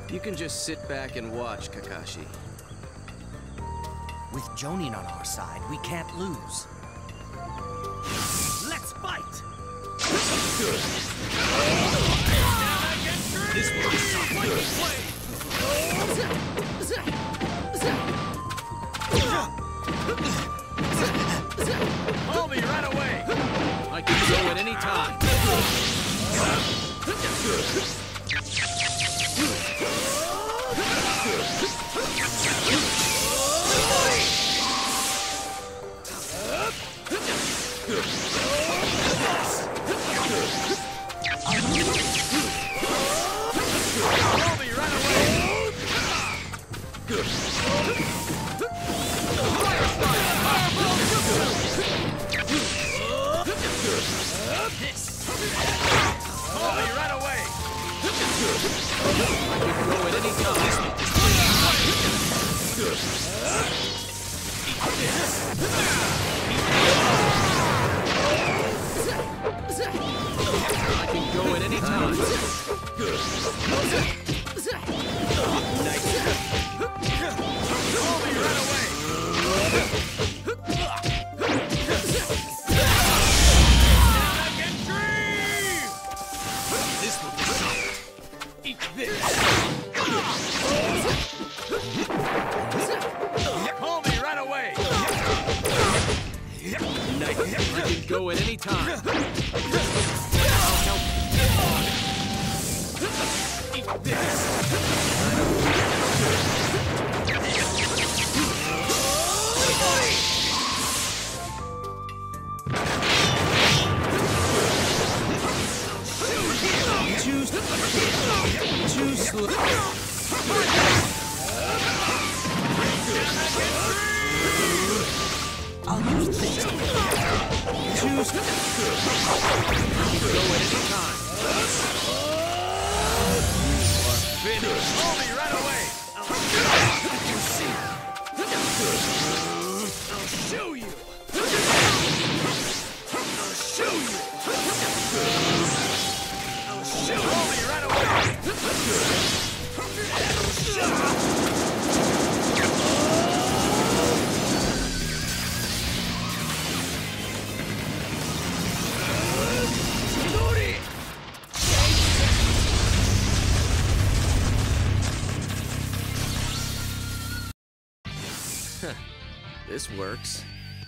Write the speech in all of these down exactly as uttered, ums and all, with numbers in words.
You can just sit back and watch, Kakashi. With Jonin on our side, we can't lose. Let's fight! This will be some play! Hold me right away! I can go at any time. Hold me right away! Hold me right away! I can go at any time. I can go at any time. Hold me right away! This will be solid. Eat this! Hold me right away! Night. I can go at any time. I'll help you. Eat this! Choose Choose I'll use this. Choose Go at any time. You are finished. Hold me right away. You see. I'll show you. I'll show you. I'll show you. Hold me right away. I'll show you. This works.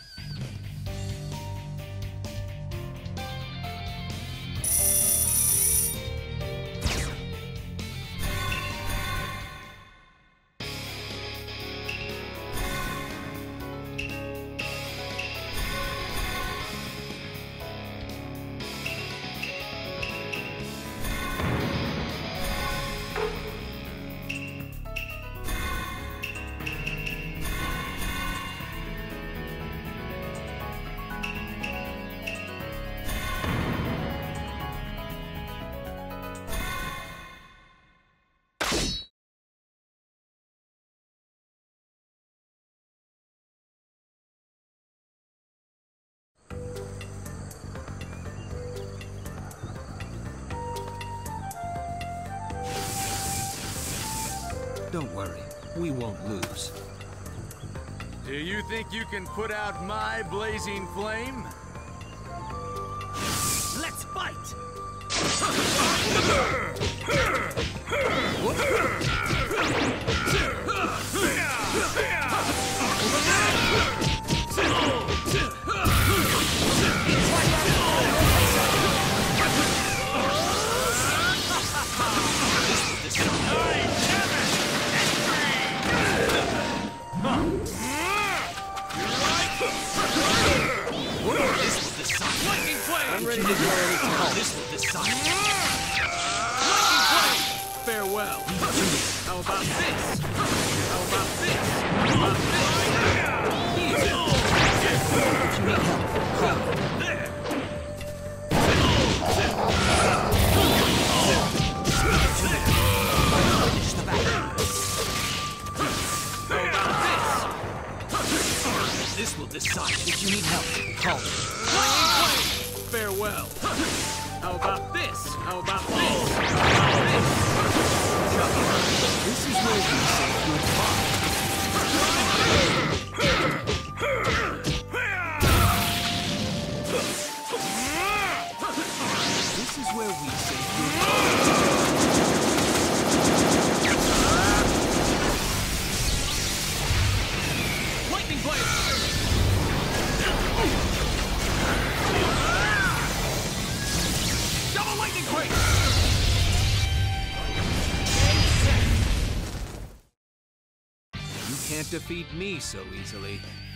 Don't worry, we won't lose. Do you think you can put out my blazing flame? Let's fight! I'm ready to go anytime. This will decide. Lightning blade! Farewell. How about this? How about this? How about this? Easy. If you need help, call. There. Finish the battle. How about this? This will decide. If you need help, call me. Lightning blade! Farewell. How about this? where we say goodbye. This is where we say goodbye. Lightning blade! Double lightning quake! You can't defeat me so easily.